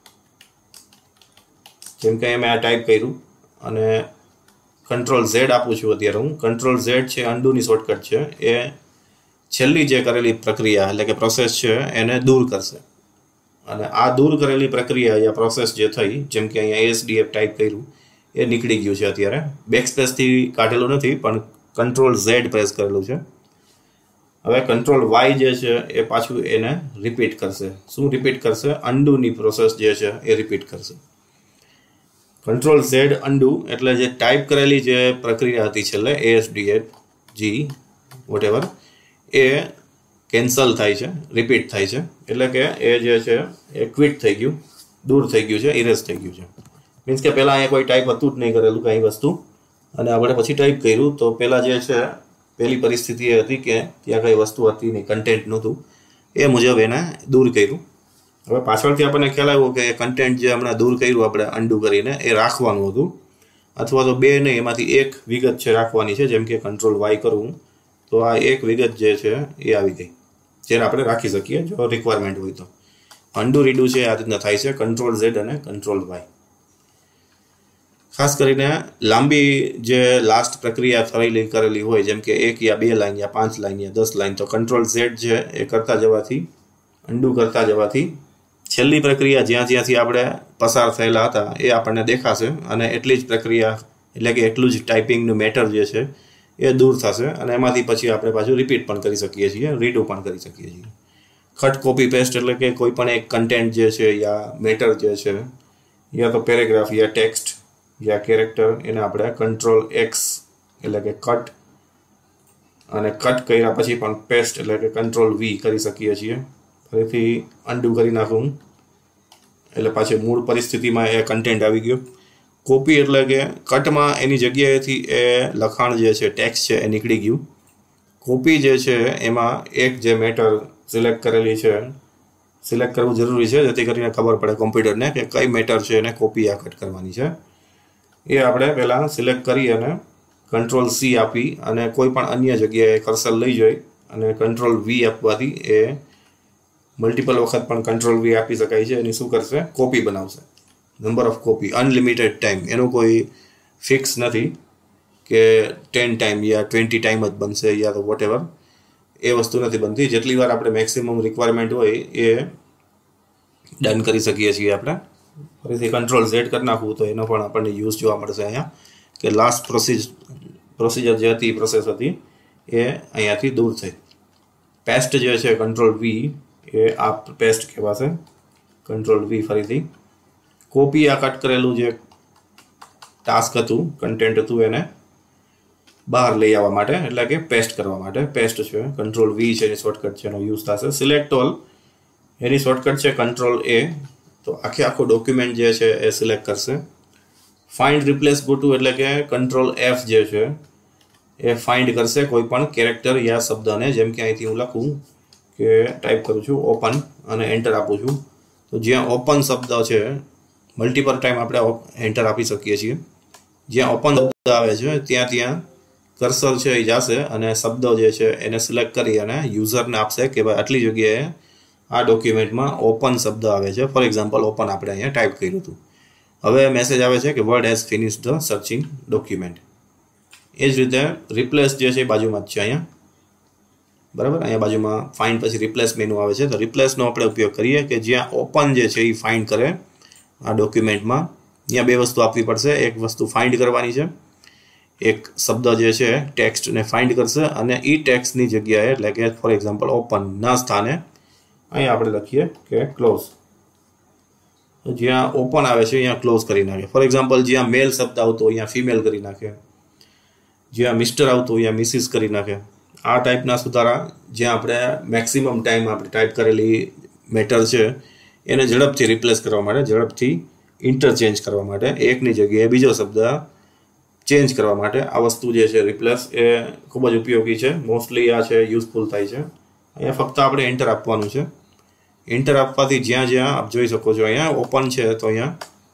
જેમ કે મેં આ ટાઈપ કર્યું અને કંટ્રોલ ઝેડ આપું છું અત્યારે હું. કંટ્રોલ ઝેડ છે અન્ડુની શોર્ટકટ છે, એ છેલ્લી જે કરેલી પ્રક્રિયા એટલે કે પ્રોસેસ છે એને દૂર કરશે. અને આ દૂર કરેલી પ્રક્રિયા યા પ્રોસેસ જે થઈ, જેમ કે અહીંયા એએસડીએફ ટાઈપ કર્યું એ નીકળી ગયું છે અત્યારે. બેકસ્પેસથી કાઢેલું નથી પણ કંટ્રોલ ઝેડ પ્રેસ કરેલું છે. હવે કંટ્રોલ વાય જે છે એ પાછું એને રિપીટ કરશે. શું રિપીટ કરશે? અન્ડુની પ્રોસેસ જે છે એ રિપીટ કરશે. કંટ્રોલ ઝેડ અન્ડુ એટલે જે ટાઈપ કરેલી જે પ્રક્રિયા હતી છેલ્લે એએસડીએફ જી વોટેવર, એ કેન્સલ થાય છે, રિપીટ થાય છે. એટલે કે એ જે છે એ ક્વિટ થઈ ગયું, દૂર થઈ ગયું છે, ઇરેઝ થઈ ગયું છે. મીન્સ કે પહેલાં અહીંયા કોઈ ટાઈપ હતું જ નહીં કરેલું કાંઈ વસ્તુ, અને આપણે પછી ટાઈપ કર્યું તો પહેલાં જે છે પહેલી પરિસ્થિતિ એ હતી કે ત્યાં કંઈ વસ્તુ હતી નહીં, કન્ટેન્ટ નહોતું, એ મુજબ એને દૂર કર્યું. હવે પાછળથી આપણને ખ્યાલ આવ્યો કે કન્ટેન્ટ જે હમણાં દૂર કર્યું આપણે અન્ડુ કરીને એ રાખવાનું હતું, અથવા તો બે નહીં એમાંથી એક વિગત છે રાખવાની છે. જેમ કે કંટ્રોલ વાય કરું તો આ એક વિગત જે છે એ આવી ગઈ, જેને આપણે રાખી શકીએ જો રિક્વાયરમેન્ટ હોય તો. અન્ડુ રીડુ છે આ રીતના થાય છે, કંટ્રોલ ઝેડ અને કંટ્રોલ વાય. ખાસ કરીને લાંબી જે લાસ્ટ પ્રક્રિયા થયેલી કરેલી હોય, જેમ કે એક યા બે લાઈન યા પાંચ લાઈન યા દસ લાઈન, તો કંટ્રોલ ઝેડ છે એ કરતા જવાથી, અન્ડુ કરતા જવાથી છેલ્લી પ્રક્રિયા જ્યાં જ્યાંથી આપણે પસાર થયેલા હતા એ આપણને દેખાશે, અને એટલી જ પ્રક્રિયા એટલે કે એટલું જ ટાઈપિંગનું મેટર જે છે એ દૂર થશે. અને એમાંથી પછી આપણે પાછું રિપીટ પણ કરી શકીએ છીએ, રીડુ પણ કરી શકીએ છીએ. કટ કોપી પેસ્ટ એટલે કે કોઈ પણ એક કન્ટેન્ટ જે છે યા મેટર જે છે, યા તો પેરેગ્રાફ યા ટેક્સ્ટ યા કેરેક્ટર, એને આપણે કંટ્રોલ એક્સ એટલે કે કટ, અને કટ કર્યા પછી પણ પેસ્ટ એટલે કે કંટ્રોલ વી કરી શકીએ છીએ. ફરીથી અન્ડુ કરી નાખું એટલે પાછી મૂળ પરિસ્થિતિમાં એ કન્ટેન્ટ આવી ગયો. કોપી એટલે કે કટમાં એની જગ્યાએથી એ લખાણ જે છે, ટેક્સ્ટ છે એ નીકળી ગયું. કોપી જે છે એમાં એક જે મેટર સિલેક્ટ કરેલી છે, સિલેક્ટ કરવું જરૂરી છે જેથી કરીને ખબર પડે કોમ્પ્યુટરને કે કઈ મેટર છે એને કોપી આ કટ કરવાની છે. એ આપણે પહેલાં સિલેક્ટ કરી અને કંટ્રોલ સી આપી અને કોઈ પણ અન્ય જગ્યાએ કર્સર લઈ જઈ અને કંટ્રોલ વી આપવાથી એ મલ્ટિપલ વખત પણ કંટ્રોલ વી આપી શકાય છે. એની શું કરશે? કોપી બનાવશે. Number of copy unlimited time, એનું કોઈ ફિક્સ નથી કે ટેન ટાઈમ યા ટ્વેન્ટી ટાઈમ જ બનશે યા તો વોટ એવર, એ વસ્તુ નથી બનતી. જેટલી વાર આપણે મેક્સિમમ રિક્વાયરમેન્ટ હોય એ ડન કરી શકીએ છીએ આપણે. ફરીથી કંટ્રોલ ઝેડ કરી નાખવું તો એનો પણ આપણને યુઝ જોવા મળશે અહીંયા, કે લાસ્ટ પ્રોસીજ પ્રોસિજર જે હતી, પ્રોસેસ હતી એ અહીંયાથી દૂર થઈ. પેસ્ટ જે છે કંટ્રોલ વી એ આ પેસ્ટ કહેવાશે. કંટ્રોલ વી ફરીથી કોપી આ કટ કરેલું જે ટાસ્ક હતું, કન્ટેન્ટ હતું, એને બહાર લઈ આવવા માટે એટલે કે પેસ્ટ કરવા માટે પેસ્ટ છે. કંટ્રોલ વી છે એની શોર્ટકટ છે, એનો યુઝ થશે. સિલેક્ટ ઓલ એની શોર્ટકટ છે કંટ્રોલ એ, તો આખે આખો ડોક્યુમેન્ટ જે છે એ સિલેક્ટ કરશે. ફાઇન્ડ રિપ્લેસ ગોટુ એટલે કે કંટ્રોલ એફ જે છે એ ફાઇન્ડ કરશે કોઈ પણ કેરેક્ટર યા શબ્દને. જેમ કે અહીંથી હું લખું કે ટાઈપ કરું છું ઓપન અને એન્ટર આપું છું, તો જ્યાં ઓપન શબ્દ છે મલ્ટિપલ ટાઈમ આપણે એન્ટર આપી શકીએ છીએ. જ્યાં ઓપન શબ્દ આવે છે ત્યાં ત્યાં કર્સર છે એ જશે અને શબ્દો જે છે એને સિલેક્ટ કરી અને યુઝરને આપશે કે ભાઈ આટલી જગ્યાએ આ ડોક્યુમેન્ટમાં ઓપન શબ્દ આવે છે. ફોર એક્ઝામ્પલ ઓપન આપણે અહીંયા ટાઈપ કર્યું હતું. હવે મેસેજ આવે છે કે word has finish the searching document. એ જ રીતે રિપ્લેસ જે છે એ બાજુમાં જ છે અહીંયા, બરાબર. અહીંયા બાજુમાં ફાઇન્ડ પછી રિપ્લેસ મેનુ આવે છે, તો રિપ્લેસનો આપણે ઉપયોગ કરીએ કે જ્યાં ઓપન જે છે એ ફાઇન્ડ કરે આ ડોક્યુમેન્ટમાં. ત્યાં બે વસ્તુ આપવી પડશે. એક વસ્તુ ફાઇન્ડ કરવાની છે, એક શબ્દ જે છે ટેક્સ્ટને ફાઇન્ડ કરશે અને એ ટેક્સ્ટની જગ્યાએ એટલે કે ફોર એક્ઝામ્પલ ઓપનના સ્થાને અહીંયા આપણે લખીએ કે ક્લોઝ. જ્યાં ઓપન આવે છે અહીંયા ક્લોઝ કરી નાખે. ફોર એક્ઝામ્પલ જ્યાં મેલ શબ્દ આવતો અહીંયા ફિમેલ કરી નાખે, જ્યાં મિસ્ટર આવતું અહીંયા મિસિસ કરી નાખે. આ ટાઈપના સુધારા જ્યાં આપણે મેક્સિમમ ટાઈમ આપણે ટાઈપ કરેલી મેટર છે એને ઝડપથી રિપ્લેસ કરવા માટે, ઝડપથી ઇન્ટરચેન્જ કરવા માટે, એકની જગ્યાએ બીજો શબ્દ ચેન્જ કરવા માટે આ વસ્તુ જે છે રિપ્લેસ એ ખૂબ જ ઉપયોગી છે. મોસ્ટલી આ છે યુઝફુલ થાય છે. અહીંયા ફક્ત આપણે એન્ટર આપવાનું છે. એન્ટર આપવાથી જ્યાં જ્યાં આપ જોઈ શકો છો અહીંયા ઓપન છે તો અહીંયા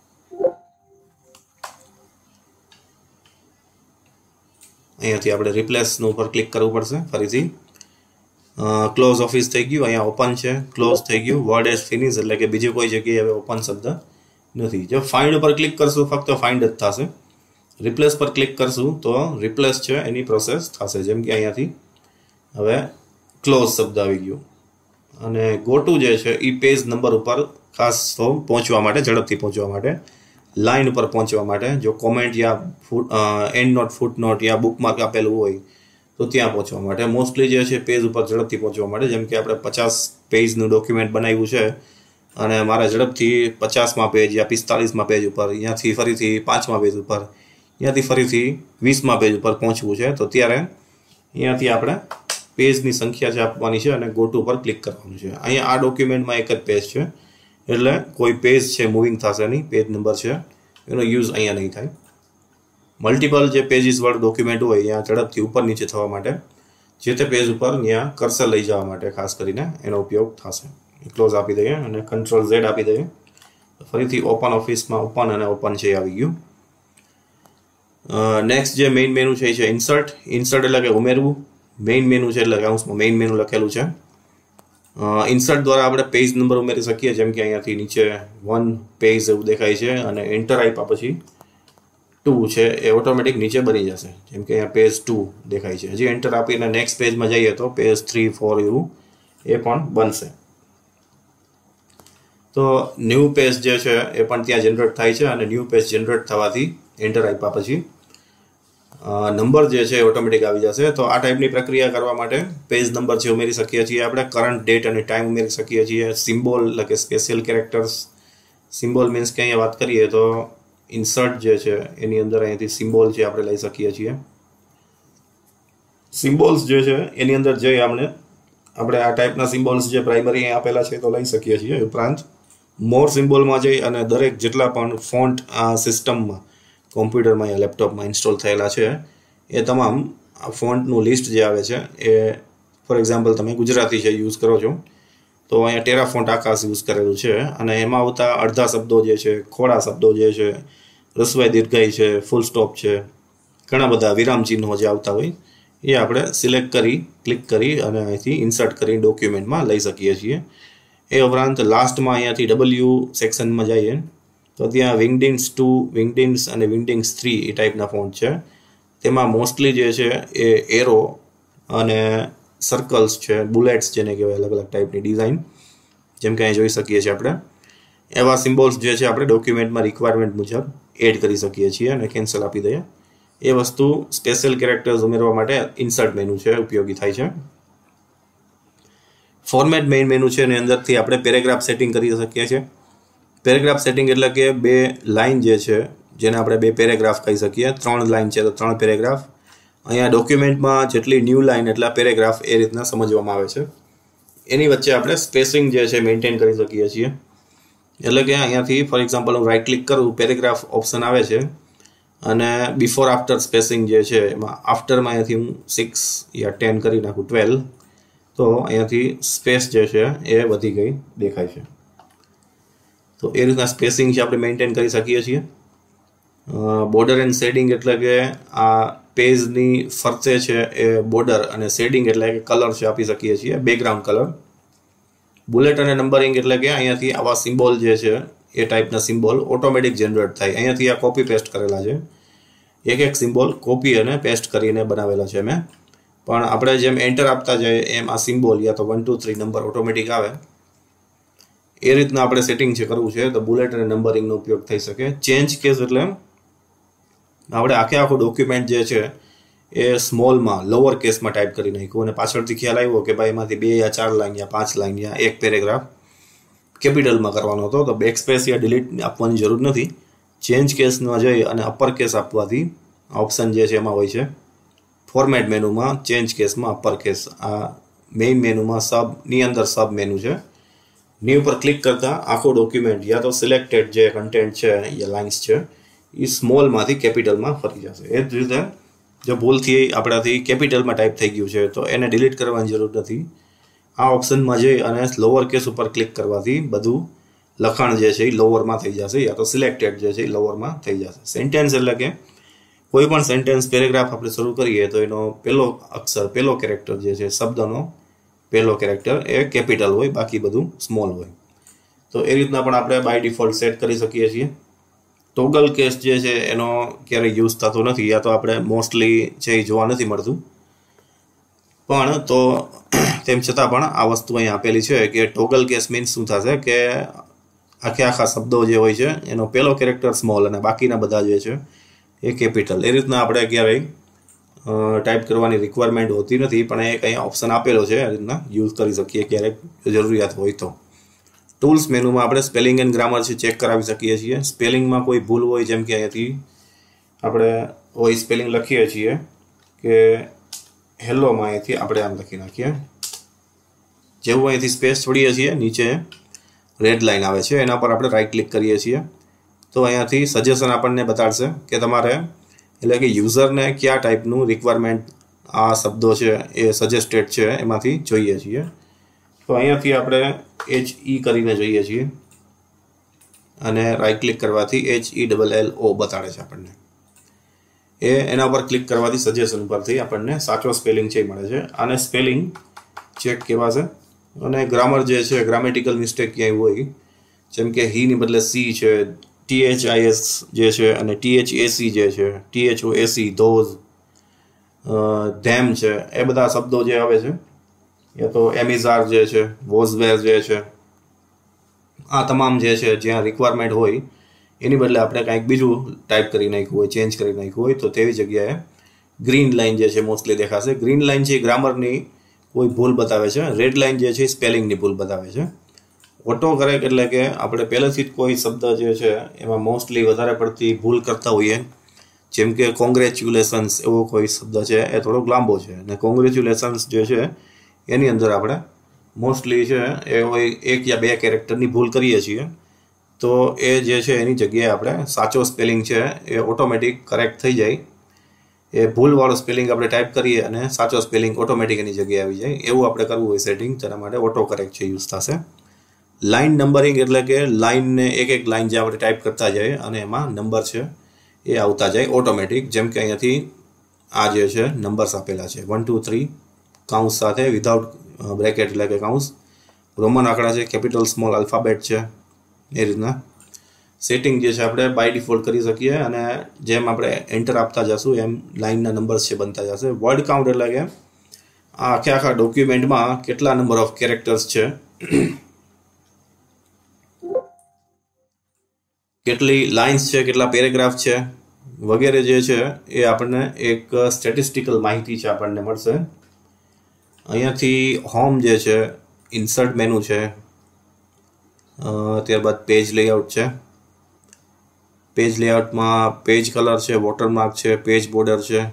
અહીંયાથી આપણે રિપ્લેસનું ઉપર ક્લિક કરવું પડશે. ફરીથી ક્લોઝ ઓફિસ થઈ ગયું, અહીંયા ઓપન છે, ક્લોઝ થઈ ગયું, વર્ડ હેઝ ફિનિશ એટલે કે બીજી કોઈ જગ્યાએ હવે ઓપન શબ્દ નથી. જો ફાઇન્ડ ઉપર ક્લિક કરશું ફક્ત ફાઇન્ડ જ થશે. રિપ્લેસ પર ક્લિક કરશું તો રિપ્લેસ છે એની પ્રોસેસ થશે. જેમ કે અહીંયાથી હવે ક્લોઝ શબ્દ આવી ગયો અને ગોટુ જે છે એ પેજ નંબર ઉપર ખાસ તો પહોંચવા માટે, ઝડપથી પહોંચવા માટે, લાઇન ઉપર પહોંચવા માટે, જો કોમેન્ટ યા foot and note foot note યા બુકમાર્ક આપેલું હોય તો ત્યાં પહોંચવા માટે. મોસ્ટલી જે છે પેજ ઉપર ઝડપથી પહોંચવા માટે. જેમ કે આપણે પચાસ પેજનું ડોક્યુમેન્ટ બનાવ્યું છે અને મારે ઝડપથી પચાસમાં પેજ યા પિસ્તાલીસમાં પેજ ઉપર, અહીંયાથી ફરીથી પાંચમા પેજ ઉપર, અહીંયાથી ફરીથી વીસમા પેજ ઉપર પહોંચવું છે તો ત્યારે અહીંયાથી આપણે પેજની સંખ્યા છે આપવાની છે અને ગોટુ પર ક્લિક કરવાનું છે. અહીંયા આ ડોક્યુમેન્ટમાં એક જ પેજ છે એટલે કોઈ પેજ છે મૂવિંગ થશે નહીં, પેજ નંબર છે એનો યુઝ અહીંયા નહીં થાય. મલ્ટિપલ જે પેજીસ વાળું ડોક્યુમેન્ટ હોય અહીંયા ઝડપથી ઉપર નીચે થવા માટે જે તે પેજ ઉપર ત્યાં કર્સર લઈ જવા માટે ખાસ કરીને એનો ઉપયોગ થશે. ક્લોઝ આપી દઈએ અને કંટ્રોલ ઝેડ આપી દઈએ. ફરીથી ઓપન ઓફિસમાં ઓપન અને ઓપન છે આવી ગયું. નેક્સ્ટ જે મેઇન મેનુ છે એ છે ઇન્સર્ટ. ઇન્સર્ટ એટલે કે ઉમેરવું. મેઇન મેનુ છે એટલે કાઉન્સમાં મેઇન મેનુ લખેલું છે. ઇન્સર્ટ દ્વારા આપણે પેજ નંબર ઉમેરી શકીએ. જેમ કે અહીંયાથી નીચે વન પેજ એવું દેખાય છે અને એન્ટર આપ્યા પછી ટુ છે એ ઓટોમેટિક નીચે બની જશે. જેમ કે અહીંયા પેજ ટુ દેખાય છે. હજી એન્ટર આપીને નેક્સ્ટ પેજમાં જઈએ તો પેજ થ્રી ફોર એવું એ પણ બનશે. તો ન્યૂ પેજ જે છે એ પણ ત્યાં જનરેટ થાય છે અને ન્યૂ પેજ જનરેટ થવાથી એન્ટર આપ્યા પછી નંબર જે છે ઓટોમેટિક આવી જશે. તો આ ટાઈપની પ્રક્રિયા કરવા માટે પેજ નંબર છે ઉમેરી શકીએ છીએ આપણે, કરંટ ડેટ અને ટાઈમ ઉમેરી શકીએ છીએ, સિમ્બોલ એટલે કે સ્પેશિયલ કેરેક્ટર્સ. સિમ્બોલ મીન્સ કે અહીંયા વાત કરીએ તો ઇન્સર્ટ જે છે એની અંદર અહીંયાથી સિમ્બોલ છે આપણે લઈ શકીએ છીએ. સિમ્બોલ્સ જે છે એની અંદર જઈ આપણે આપણે આ ટાઈપના સિમ્બોલ્સ જે પ્રાઇમરી આપેલા છે તો લઈ શકીએ છીએ. ઉપરાંત મોર સિમ્બોલમાં જઈ અને દરેક જેટલા પણ ફોન્ટ આ સિસ્ટમમાં કોમ્પ્યુટરમાં યા લેપટોપમાં ઇન્સ્ટોલ થયેલા છે એ તમામ ફોન્ટનું લિસ્ટ જે આવે છે એ ફોર એક્ઝામ્પલ તમે ગુજરાતી છે યુઝ કરો છો તો અહીંયા ટેરા ફોન્ટ આકાશ યુઝ કરેલું છે અને એમાં આવતા અડધા શબ્દો જે છે, ખોડા શબ્દો જે છે, રસવાઈ દીર્ઘાઈ છે, ફૂલ સ્ટોપ છે, ઘણા બધા વિરામ ચિહ્નો જે આવતા હોય એ આપણે સિલેક્ટ કરી ક્લિક કરી અને અહીંથી ઇન્સર્ટ કરી ડોક્યુમેન્ટમાં લઈ શકીએ છીએ. એ ઉપરાંત લાસ્ટમાં અહીંયાથી ડબલ્યુ સેક્શનમાં જઈએ તો ત્યાં વિંગડિન્સ ટુ, વિંગડિન્સ અને વિંગડિન્સ થ્રી એ ટાઈપના ફોન્ટ છે. તેમાં મોસ્ટલી જે છે એ એરો અને સર્કલ્સ છે, બુલેટ્સ જેને કહેવાય, અલગ અલગ ટાઈપની ડિઝાઇન જેમ કે અહીં જોઈ શકીએ છીએ આપણે. એવા સિમ્બોલ્સ જે છે આપણે ડોક્યુમેન્ટમાં રિક્વાયરમેન્ટ મુજબ એડ કરી શકીએ છીએ અને કેન્સલ આપી દઈએ. એ વસ્તુ સ્પેશિયલ કેરેક્ટર્સ ઉમેરવા માટે ઇન્સર્ટ મેનુ છે ઉપયોગી થાય છે. ફોર્મેટ મેઇન મેનુ છે એની અંદરથી આપણે પેરેગ્રાફ સેટિંગ કરી શકીએ છીએ. પેરેગ્રાફ સેટિંગ એટલે કે બે લાઇન જે છે જેને આપણે બે પેરેગ્રાફ કહી શકીએ. ત્રણ લાઇન છે તો ત્રણ પેરેગ્રાફ. અહીંયા ડોક્યુમેન્ટમાં જેટલી ન્યૂ લાઇન એટલા પેરેગ્રાફ એ રીતના સમજવામાં આવે છે. એની વચ્ચે આપણે સ્પેસિંગ જે છે મેન્ટેન કરી શકીએ છીએ. એટલે કે અહીંયાથી ફોર એક્ઝામ્પલ હું રાઇટ ક્લિક કરું, પેરેગ્રાફ ઓપ્શન આવે છે અને બિફોર આફ્ટર સ્પેસિંગ જે છે એમાં આફ્ટરમાં અહીંયાથી હું સિક્સ યા ટેન કરી નાખું ટ્વેલ્વ, તો અહીંયાથી સ્પેસ જે છે એ વધી ગઈ દેખાય છે. તો એ રીતના સ્પેસિંગ છે આપણે મેન્ટેન કરી શકીએ છીએ. બોર્ડર એન્ડ શેડિંગ એટલે કે આ પેજની ફરતે છે એ બોર્ડર, અને શેડિંગ એટલે કે કલર છે આપી શકીએ છીએ, બેકગ્રાઉન્ડ કલર. બુલેટ અને નંબરિંગ એટલે કે અહીંયાથી આવા સિમ્બોલ જે છે એ ટાઈપના સિમ્બોલ ઓટોમેટિક જનરેટ થાય. અહીંયાથી આ કોપી પેસ્ટ કરેલા છે, એક એક સિમ્બોલ કોપી અને પેસ્ટ કરીને બનાવેલા છે મેં. પણ આપણે જેમ એન્ટર આપતા જઈએ એમ આ સિમ્બોલ યા તો one two three number automatic આવે. એ રીતના આપણે સેટિંગ છે કરવું છે તો બુલેટ અને નંબરિંગનો ઉપયોગ થઈ શકે. ચેન્જ કેસ એટલે આપણે આખે આખો ડોક્યુમેન્ટ જે છે એ સ્મોલમાં લોઅર કેસમાં ટાઈપ કરી નાખ્યું, અને પાછળથી ખ્યાલ આવ્યો કે ભાઈ એમાંથી બે યા ચાર લાઈન યા પાંચ લાઈન યા એક પેરેગ્રાફ કેપિટલમાં કરવાનો હતો, તો બેક સ્પેસ યા ડિલીટ આપવાની જરૂર નથી. ચેન્જ કેસમાં જઈ અને અપર કેસ આપવાથી ઓપ્શન જે છે એમાં હોય છે ફોર્મેટ મેનુમાં ચેન્જ કેસમાં અપર કેસ. આ મેઇન મેનુમાં સબની અંદર સબ મેનુ છે. ની ઉપર ક્લિક કરતાં આખો ડોક્યુમેન્ટ યા તો સિલેક્ટેડ જે કન્ટેન્ટ છે યા લાઇન્સ છે એ સ્મોલમાંથી કેપિટલમાં ફરી જશે. એ જ રીતે જો ભૂલથી આપણાથી કેપિટલમાં ટાઈપ થઈ ગયું છે તો એને ડિલીટ કરવાની જરૂર નથી. આ ઓપ્શનમાં જઈ અને લોઅર કેસ ઉપર ક્લિક કરવાથી બધું લખાણ જે છે એ લોઅરમાં થઈ જશે, યા તો સિલેક્ટેડ જે છે એ લોઅરમાં થઈ જશે. સેન્ટેન્સ એટલે કે કોઈ પણ સેન્ટેન્સ પેરેગ્રાફ આપણે શરૂ કરીએ તો એનો પહેલો અક્ષર પહેલો કેરેક્ટર જે છે શબ્દનો પહેલો કેરેક્ટર એ કેપિટલ હોય, બાકી બધું સ્મોલ હોય. તો એ રીતના પણ આપણે બાય ડિફોલ્ટ સેટ કરી શકીએ છીએ. ટોગલ કેસ જે છે એનો ક્યારેય યુઝ થતો નથી, યા તો આપણે મોસ્ટલી છે એ જોવા નથી મળતું. પણ તો તેમ છતાં પણ આ વસ્તુ અહીં આપેલી છે કે ટોગલ કેસ મીન્સ શું થશે કે આખે આખા શબ્દો જે હોય છે એનો પહેલો કેરેક્ટર સ્મોલ અને બાકીના બધા જે છે એ કેપિટલ. એ રીતના આપણે ક્યારેય ટાઈપ કરવાની રિક્વાયરમેન્ટ હોતી નથી, પણ એક અહીંયા ઓપ્શન આપેલો છે, આ રીતના યુઝ કરી શકીએ ક્યારેક જરૂરિયાત હોય તો. ટૂલ્સ મેનુમાં આપણે સ્પેલિંગ એન્ડ ગ્રામર છે ચેક કરાવી શકીએ છીએ. સ્પેલિંગમાં કોઈ ભૂલ હોય, જેમ કે અહીંયાથી આપણે હોય સ્પેલિંગ લખીએ છીએ કે હેલોમાં અહીંયાથી આપણે આમ લખી નાખીએ. જેવું અહીંયાથી સ્પેસ છોડીએ છીએ નીચે રેડ લાઇન આવે છે, એના પર આપણે રાઈટ ક્લિક કરીએ છીએ તો અહીંયાથી સજેશન આપણને બતાડશે કે તમારે એટલે કે યુઝરને કયા ટાઈપનું રિક્વાયરમેન્ટ આ શબ્દો છે એ સજેસ્ટેડ છે એમાંથી જોઈએ છીએ. તો અહીંયાથી આપણે એચ ઈ કરીને જોઈએ છીએ અને રાઈટ ક્લિક કરવાથી H E double L O બતાડે છે આપણને. એ એના પર ક્લિક કરવાથી સજેશન પરથી આપણને સાચો સ્પેલિંગ છે મળે છે. આને સ્પેલિંગ ચેક કહેવાશે. અને ગ્રામર જે છે ગ્રામેટિકલ મિસ્ટેક ક્યાંય હોય, જેમ કે હીની બદલે સી છે, ટી એચ આઈ એસ જે છે અને ટી એચ એ સી જે છે, T H O A C those, them છે, એ બધા શબ્દો જે આવે છે, યા તો એમિઝાર જે છે, વોઝવેર જે છે, આ તમામ જે છે જ્યાં રિક્વાયરમેન્ટ હોય એની બદલે આપણે કાંઈક બીજું ટાઈપ કરી નાખ્યું હોય, ચેન્જ કરી નાખ્યું હોય, તો તેવી જગ્યાએ ગ્રીન લાઇન જે છે મોસ્ટલી દેખાશે. ગ્રીન લાઇન છે ગ્રામરની કોઈ ભૂલ બતાવે છે, રેડ લાઇન જે છે સ્પેલિંગની ભૂલ બતાવે છે. ઓટો કરેક્ટ એટલે કે આપણે પહેલેથી જ કોઈ શબ્દ જે છે એમાં મોસ્ટલી વધારે પડતી ભૂલ કરતા હોઈએ, જેમ કે કોંગ્રેચ્યુલેશન્સ એવો કોઈ શબ્દ છે એ થોડોક લાંબો છે, અને કોંગ્રેચ્યુલેશન્સ જે છે એની અંદર આપણે મોસ્ટલી છે એ કોઈ એક યા બે કેરેક્ટરની ભૂલ કરીએ છીએ, તો એ જે છે એની જગ્યાએ આપણે સાચો સ્પેલિંગ છે એ ઓટોમેટિક કરેક્ટ થઈ જાય. એ ભૂલવાળો સ્પેલિંગ આપણે ટાઈપ કરીએ અને સાચો સ્પેલિંગ ઓટોમેટિક એની જગ્યાએ આવી જાય, એવું આપણે કરવું હોય સેટિંગ, તેના માટે ઓટો કરેક્ટ છે યુઝ થશે. લાઇન નંબરિંગ એટલે કે લાઇનને એક એક લાઇન જે આપણે ટાઈપ કરતા જઈએ અને એમાં નંબર છે એ આવતા જાય ઓટોમેટિક. જેમ કે અહીંયાથી આ જે છે નંબર્સ આપેલા છે વન ટુ થ્રી કાઉન્સ સાથે વિધાઉટ બ્રેકેટ એટલે કે કાઉન્સ, રોમન આંકડા છે, કેપિટલ સ્મોલ આલ્ફાબેટ છે. એ રીતના સેટિંગ જે છે આપણે બાય ડિફોલ્ટ કરી શકીએ, અને જેમ આપણે એન્ટર આપતા જશું એમ લાઇનના નંબર્સ છે બનતા જશે. વર્ડ કાઉન્ટ એટલે કે આ આખે આખા ડોક્યુમેન્ટમાં કેટલા નંબર ઓફ કેરેક્ટર્સ છે, કેટલી લાઇન્સ છે, કેટલા પેરેગ્રાફ છે વગેરે જે છે એ આપણને એક સ્ટેટિસ્ટિકલ માહિતી છે આપણને મળશે. અહીંયાથી હોમ જે છે, ઇન્સર્ટ મેનુ છે, ત્યારબાદ પેજ લેઆઉટ છે. પેજ લેઆઉટમાં પેજ કલર છે, વોટરમાર્ક છે, પેજ બોર્ડર છે,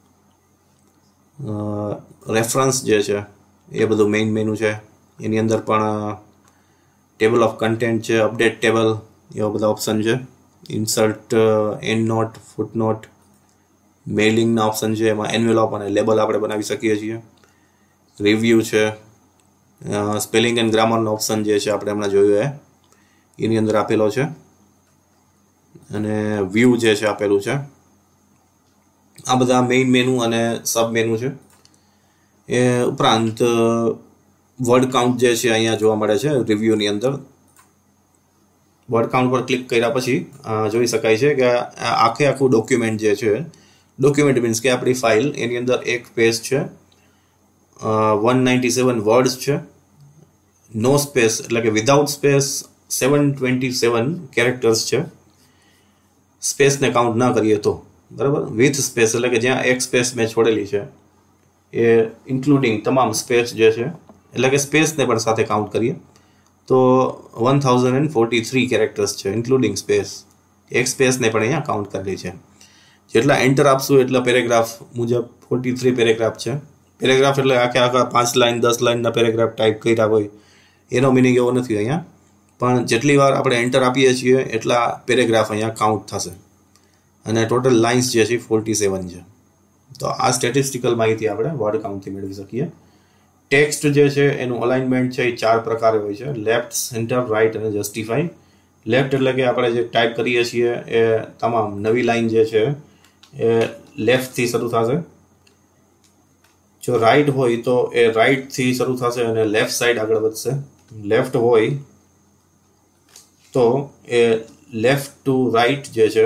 રેફરન્સ જે છે એ બધું મેઇન મેનુ છે. એની અંદર પણ ટેબલ ઓફ કન્ટેન્ટ છે, અપડેટ ટેબલ, એવા બધા ઓપ્શન છે. Insert end note, foot note, મેઇલિંગના ઓપ્શન છે, એમાં એન્વેલોપ અને લેબલ આપણે બનાવી શકીએ છીએ. રિવ્યૂ છે, સ્પેલિંગ એન્ડ ગ્રામરનો ઓપ્શન જે છે આપણે હમણાં જોયું એ એની અંદર આપેલો છે, અને વ્યૂ જે છે આપેલું છે. આ બધા મેઇન મેનુ અને સબ મેનુ છે. એ ઉપરાંત વર્ડ કાઉન્ટ જે છે અહીંયા જોવા મળે છે રિવ્યુની અંદર. વર્ડ કાઉન્ટ પર ક્લિક કર્યા પછી જોઈ શકાય છે કે આખે આખું ડોક્યુમેન્ટ જે છે, ડોક્યુમેન્ટ મીન્સ કે આપણી ફાઇલ, એની અંદર એક પેજ છે, વન નાઇન્ટી સેવન વર્ડ્સ છે, નો સ્પેસ એટલે કે without space seven twenty seven characters છે, સ્પેસને કાઉન્ટ ના કરીએ તો, બરાબર. વિથ સ્પેસ એટલે કે જ્યાં એક સ્પેસ મેં છોડેલી છે એ ઇન્ક્લુડિંગ તમામ સ્પેસ જે છે, એટલે કે સ્પેસને પણ સાથે કાઉન્ટ કરીએ તો one thousand and forty three characters છે ઇન્ક્લુડિંગ સ્પેસ. એક સ્પેસને પણ અહીંયા કાઉન્ટ કરેલી છે. જેટલા એન્ટર આપશું એટલા પેરેગ્રાફ મુજબ ફોર્ટી થ્રી પેરેગ્રાફ છે. પેરેગ્રાફ એટલે આખે આખા પાંચ લાઇન દસ લાઇનના પેરેગ્રાફ ટાઈપ કર્યા હોય એનો મિનિંગ એવો નથી અહીંયા, પણ જેટલી વાર આપણે એન્ટર આપીએ છીએ એટલા પેરેગ્રાફ અહીંયા કાઉન્ટ થશે, અને ટોટલ લાઇન્સ જે છે ફોર્ટી સેવન છે. તો આ સ્ટેટિસ્ટિકલ માહિતી આપણે વર્ડ કાઉન્ટથી મેળવી શકીએ. ટેક્સ્ટ જે છે એનું અલાઇનમેન્ટ છે એ ચાર પ્રકારે હોય છે: લેફ્ટ, સેન્ટર, રાઇટ અને જસ્ટિફાઈ. લેફ્ટ એટલે કે આપણે જે ટાઈપ કરીએ છીએ એ તમામ નવી લાઇન જે છે એ લેફ્ટથી શરૂ થશે. જો રાઇટ હોય તો એ રાઇટથી શરૂ થશે અને લેફ્ટ સાઈડ આગળ વધશે. લેફ્ટ હોય તો એ લેફ્ટ ટુ રાઇટ જે છે,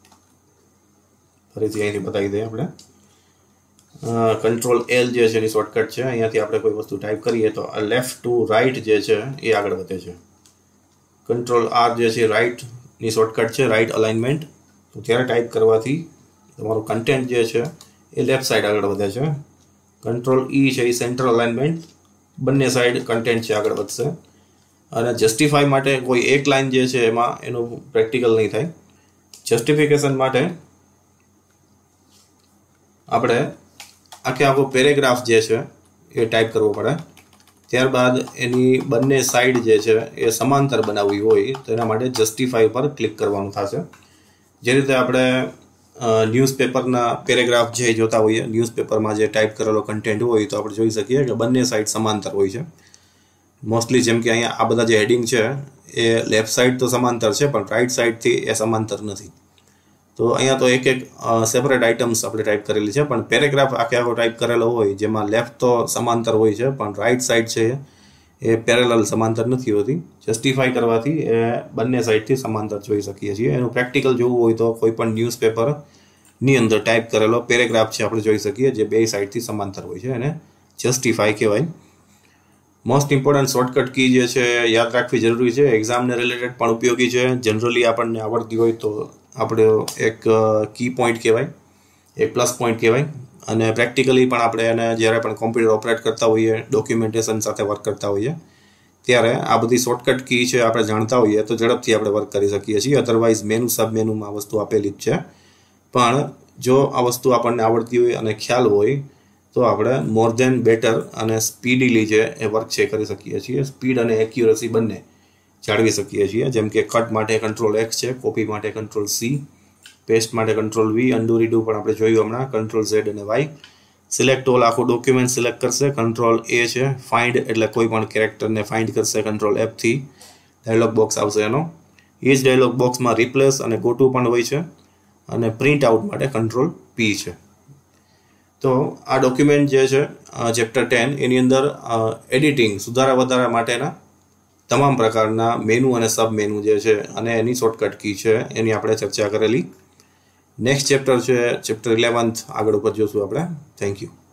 ફરીથી અહીંથી બતાવી દઈએ આપણે, કંટ્રોલ એલ જે છે એની શોર્ટકટ છે. અહીંયાથી આપણે કોઈ વસ્તુ ટાઈપ કરીએ તો લેફ્ટ ટુ રાઇટ જે છે એ આગળ વધે છે. કંટ્રોલ આર જે છે રાઇટની શોર્ટકટ છે, રાઇટ અલાઇનમેન્ટ. તો ત્યારે ટાઈપ કરવાથી તમારું કન્ટેન્ટ જે છે એ લેફ્ટ સાઈડ આગળ વધે છે. કંટ્રોલ ઈ છે એ સેન્ટર અલાઇનમેન્ટ, બંને સાઈડ કન્ટેન્ટ છે આગળ વધશે. અને જસ્ટિફાઈ માટે કોઈ એક લાઇન જે છે એમાં એનું પ્રેક્ટિકલ નહીં થાય. જસ્ટિફિકેશન માટે આપણે આખે આખો પેરેગ્રાફ જે છે એ ટાઈપ કરવો પડે. ત્યારબાદ એની બંને સાઈડ જે છે એ સમાંતર બનાવવી હોય તો એના માટે જસ્ટિફાઈ પર ક્લિક કરવાનું થશે. જે રીતે આપણે ન્યૂઝપેપરના પેરેગ્રાફ જે જોતા હોઈએ, ન્યૂઝપેપરમાં જે ટાઈપ કરેલો કન્ટેન્ટ હોય તો આપણે જોઈ શકીએ કે બંને સાઈડ સમાંતર હોય છે. મોસ્ટલી જેમ કે અહીંયા આ બધા જે હેડિંગ છે એ લેફ્ટ સાઈડ તો સમાંતર છે, પણ રાઈટ સાઈડથી એ સમાંતર નથી. તો અહીંયા તો એક એક સેપરેટ આઇટમ્સ આપણે ટાઈપ કરેલી છે, પણ પેરેગ્રાફ આખે આખો ટાઈપ કરેલો હોય જેમાં લેફ્ટ તો સમાંતર હોય છે પણ રાઈટ સાઈડ છે એ પેરેલલ સમાંતર નથી હોતી. જસ્ટિફાઈ કરવાથી એ બંને સાઈડથી સમાંતર જોઈ શકીએ છીએ. એનું પ્રેક્ટિકલ જોવું હોય તો કોઈ પણ ન્યૂઝપેપરની અંદર ટાઈપ કરેલો પેરેગ્રાફ છે આપણે જોઈ શકીએ જે બે સાઈડથી સમાંતર હોય છે, એને જસ્ટિફાઈ કહેવાય. મોસ્ટ ઇમ્પોર્ટન્ટ શોર્ટકટ કી જે છે યાદ રાખવી જરૂરી છે. એક્ઝામને રિલેટેડ પણ ઉપયોગી છે. જનરલી આપણને આવડતી હોય તો આપણે એક કી પોઈન્ટ કહેવાય, એક પ્લસ પોઈન્ટ કહેવાય. અને પ્રેક્ટિકલી પણ આપણે એને જ્યારે પણ કોમ્પ્યુટર ઓપરેટ કરતા હોઈએ, ડોક્યુમેન્ટેશન સાથે વર્ક કરતા હોઈએ ત્યારે આ બધી શોર્ટકટ કી છે આપણે જાણતા હોઈએ તો ઝડપથી આપણે વર્ક કરી શકીએ છીએ. અધરવાઇઝ મેનુ સબ મેનુમાં આ વસ્તુ આપેલી જ છે, પણ જો આ વસ્તુ આપણને આવડતી હોય અને ખ્યાલ હોય તો આપણે મોર ધેન બેટર અને સ્પીડીલી જે એ વર્ક છે કરી શકીએ છીએ. સ્પીડ અને એક્યુરસી બંને જાળવી શકીએ છીએ. જેમ કે કટ માટે કંટ્રોલ એક્સ છે, કોપી માટે કંટ્રોલ સી, પેસ્ટ માટે કંટ્રોલ વી, અન્ડુ રીડુ પણ આપણે જોયું હમણાં કંટ્રોલ ઝેડ અને વાય. સિલેક્ટ ઓલ આખું ડોક્યુમેન્ટ સિલેક્ટ કરશે, કંટ્રોલ એ છે. ફાઇન્ડ એટલે કોઈ પણ કેરેક્ટરને ફાઇન્ડ કરશે, કંટ્રોલ એફથી ડાયલોગ બોક્સ આવશે એનો. એ જ ડાયલોગ બોક્સમાં રિપ્લેસ અને ગો ટુ પણ હોય છે, અને પ્રિન્ટ આઉટ માટે કંટ્રોલ પી છે. તો આ ડોક્યુમેન્ટ જે છે ચેપ્ટર ટેન એની અંદર એડિટિંગ સુધારા વધારા માટેના તમામ પ્રકારના મેનુ અને સબ મેનુ જે છે અને એની શોર્ટકટ કી છે એની આપણે ચર્ચા કરેલી. નેક્સ્ટ ચેપ્ટર છે ચેપ્ટર ઇલેવન્થ, આગળ ઉપર જોશું આપણે. Thank you.